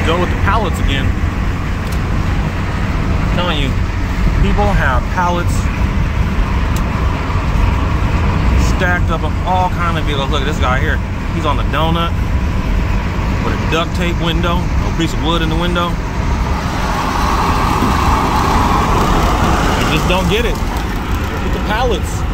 go with the pallets again. I'm telling you, people have pallets stacked up on all kind of vehicles. Look at this guy here. He's on the donut with a duct tape window, a piece of wood in the window. You just don't get it with the pallets.